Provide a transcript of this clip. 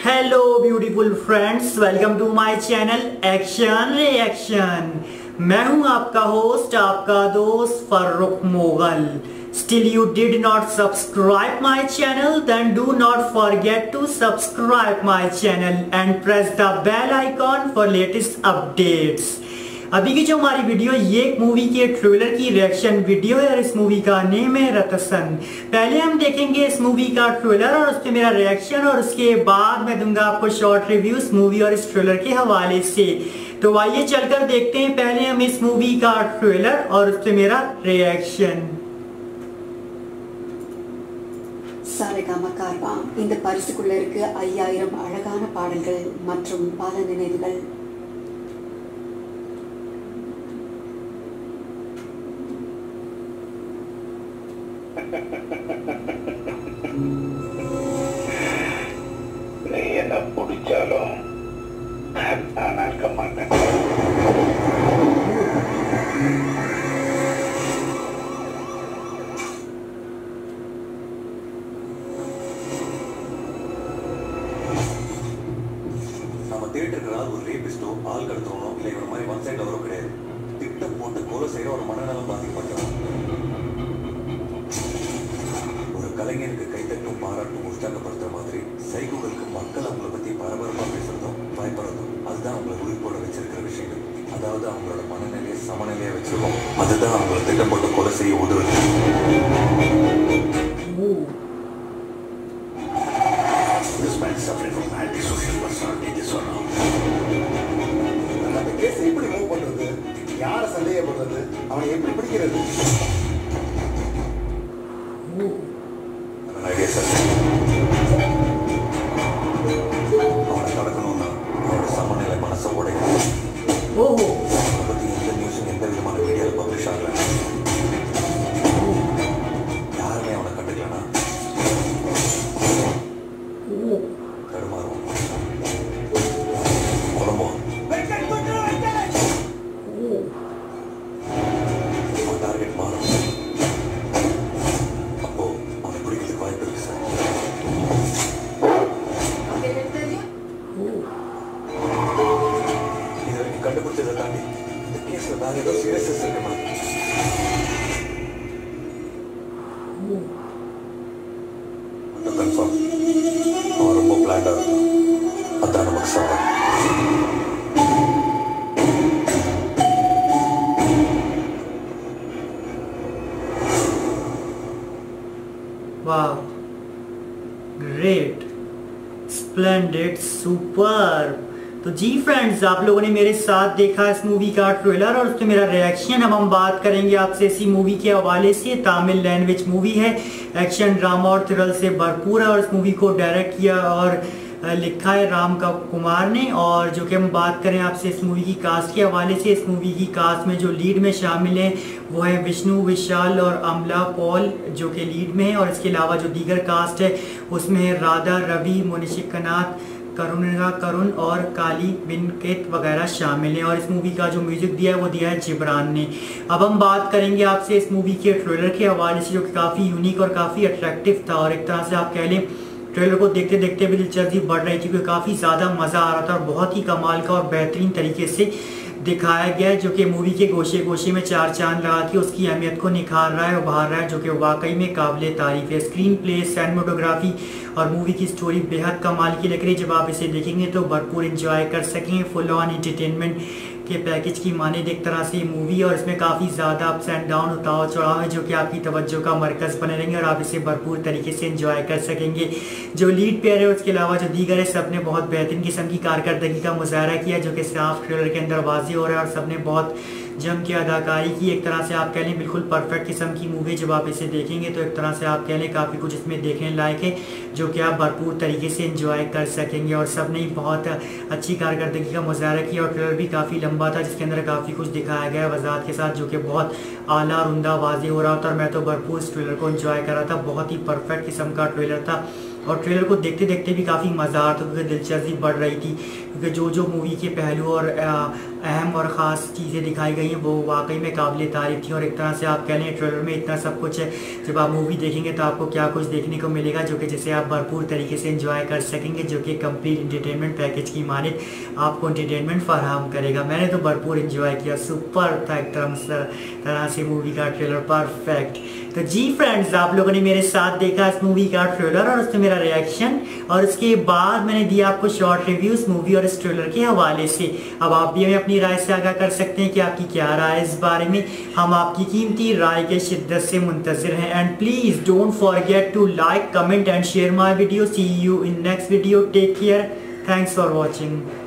Hello beautiful friends, welcome to my channel action reaction. मैं हूं आपका होस्ट, आपका दोस्त Farrukh Mughal. Still you did not subscribe my channel, then do not forget to subscribe my channel and press the bell icon for latest updates। अभी की जो हमारी video ये एक मूवी के ट्रेलर की रिएक्शन वीडियो है और इस मूवी का नेम है रतसन। पहले हम देखेंगे इस मूवी का ट्रेलर और उस पर मेरा रिएक्शन, और उसके बाद मैं दूंगा आपको शॉर्ट रिव्यू इस मूवी और इस ट्रेलर के हवाले से। तो आइए चलकर देखते हैं पहले हम इस मूवी का ट्रेलर और उस पर मेरा रिएक्शन। சாரேகாமா கார்வா இந்த பரிசுக்குள்ள இருக்கு 5000 அழகான பாடல்கள் மற்றும் பல நினைவுகள். என்ன பிடிச்சாலும் நான் இருக்க மாட்டேன். நம்ம தியேட்டருக்கு ஒரு ரேபிஸ்டோ ஆள் கடத்துறோம் இல்லை இவர மாதிரி ஒன் சைட் அவரும் கிடையாது. திட்டம் போட்டு கொலை செய்யற ஒரு மனநலம் பாதிக்கப்பட்டவன். ஒரு கலைஞனுக்கு கைத்தட்டும் பாராட்டும் உற்சாகப்படுத்துற மாதிரி சைகோகளுக்கு மக்கள் அவங்கள பத்தி பரபரப்பா பேசுறதும் பயப்படுறதும் அதுதான் அவங்களை உயிர்ப்போட வச்சிருக்கிற விஷயங்கள். அதாவது அவங்களோட மனநிலையை சமநிலையா வச்சிருக்கோம். அதுதான் அவங்களை திட்டம் போட்டு கொலை செய்ய உதவுது. This man is suffering from antisocial personality disorder. அந்த கேஸ் எப்படி மூவ் பண்றது, யாரை சந்தேகப்படுறது, அவனை எப்படி பிடிக்கிறது? ஐடியா சார், அவனை கடக்கணும்னா அவனோட சமநிலை மனசை உடைக்கணும். அதை பத்தி எந்த நியூஸும் எந்த விதமான மீடியாவில் பப்ளிஷ் ஆகல. யாருமே அவனை கண்டுக்கலனா தடுமாறுவோம், குழம்பும். அவன் டார்கெட் மாறும். அப்போ அவனை பிடிக்கிறதுக்கு வாய்ப்பு இருக்கு சார். இது வரைக்கும் கண்டுபிடிச்சதை தாண்டி இந்த கேஸ்ல வேற ஏதோ சீரியஸஸ் இருக்கு மேடம். கன்ஃபார்ம் அவன் ரொம்ப பிளான்டா இருக்கும். அதான் நமக்கு சவால். वाह, ग्रेट, स्प्लेंडेड, सुपर। तो जी फ्रेंड्स, आप लोगों ने मेरे साथ देखा इस मूवी का ट्रेलर और उस पर मेरा रिएक्शन। अब हम बात करेंगे आपसे इसी मूवी के हवाले से। तमिल लैंग्वेज मूवी है, एक्शन ड्रामा और थ्रिल से भरपूर है और इस मूवी को डायरेक्ट किया और लिखा है राम कुमार ने। और जो कि हम बात करें आपसे इस मूवी की कास्ट के हवाले से, इस मूवी की कास्ट में जो लीड में शामिल हैं वो है विष्णु विशाल और अमला पॉल जो कि लीड में है। और इसके अलावा जो दीगर कास्ट है उसमें है राधा, रवि, मुनिशिकनाथ, करुण और काली बिनकेत वगैरह शामिल हैं। और इस मूवी का जो म्यूजिक दिया है वो दिया है जिब्रान ने। अब हम बात करेंगे आपसे इस मूवी के ट्रेलर के हवाले से, जो कि काफ़ी यूनिक और काफ़ी अट्रैक्टिव था। और एक तरह से आप कह लें ट्रेलर को देखते देखते भी दिलचस्पी बढ़ रही थी, क्योंकि काफ़ी ज़्यादा मज़ा आ रहा था और बहुत ही कमाल का और बेहतरीन तरीके से दिखाया गया है, जो कि मूवी के गोशे गोशे में चार चांद लगा के उसकी अहमियत को निखार रहा है, उभार रहा है, जो कि वाकई में काबिल तारीफ है। स्क्रीन प्ले, सिनेमेटोग्राफी और मूवी की स्टोरी बेहद कमाल की लग रही है। जब आप इसे देखेंगे तो भरपूर एंजॉय कर सकेंगे। फुल ऑन एंटरटेनमेंट के पैकेज की माने एक तरह से मूवी, और इसमें काफ़ी ज़्यादा अप्स एंड डाउन, उतार चढ़ाव है, जो कि आपकी तवज्जो का मरकज़ बने रहेंगे और आप इसे भरपूर तरीके से एंजॉय कर सकेंगे। जो लीड पेयर है उसके अलावा जो दीगर है, सब ने बहुत बेहतरीन किस्म की कारकर्दगी का मुजाहरा किया, जो कि साफ ट्रेलर के अंदर वाज़ेह हो रहा है। और सब ने बहुत जम के अदाकारी की। एक तरह से आप कह लें बिल्कुल परफेक्ट किस्म की मूवी। जब आप इसे देखेंगे तो एक तरह से आप कह लें काफ़ी कुछ इसमें देखने लायक है, जो कि आप भरपूर तरीके से एंजॉय कर सकेंगे। और सब ने बहुत अच्छी कारकर्दगी का मुजाहरा किया और ट्रेलर भी काफ़ी लंबा था, जिसके अंदर काफ़ी कुछ दिखाया गया वजाहत के साथ, जो कि बहुत आला और उम्दा वाज़ेह हो रहा था। और मैं तो भरपूर इस ट्रेलर को एंजॉय कर रहा था। बहुत ही परफेक्ट किस्म का ट्रेलर था और ट्रेलर को देखते देखते भी काफ़ी मज़ा आ रहा था, क्योंकि दिलचस्पी बढ़ रही थी, क्योंकि जो मूवी के पहलू और अहम और ख़ास चीज़ें दिखाई गई हैं वो वाकई में काबिल तारीफ़ थी। और एक तरह से आप कह लें ट्रेलर में इतना सब कुछ है, जब आप मूवी देखेंगे तो आपको क्या कुछ देखने को मिलेगा जो कि जिसे आप भरपूर तरीके से एंजॉय कर सकेंगे, जो कि कंप्लीट इंटरटेनमेंट पैकेज की मानित आपको इंटरटेनमेंट फराहम करेगा। मैंने तो भरपूर एंजॉय किया, सुपर था एक तरह से मूवी का ट्रेलर, परफेक्ट। तो जी फ्रेंड्स, आप लोगों ने मेरे साथ देखा इस मूवी का ट्रेलर और उसमें मेरा रिएक्शन, और उसके बाद मैंने दिया आपको शॉर्ट रिव्यू इस मूवी और इस ट्रेलर के हवाले से। अब आप भी हमें अपनी राय से आगाह कर सकते हैं कि आपकी क्या राय है इस बारे में। हम आपकी कीमती राय के शिद्दत से मुंतज़िर हैं। And please don't forget to like, comment and share my video. See you in next video. Take care. Thanks for watching.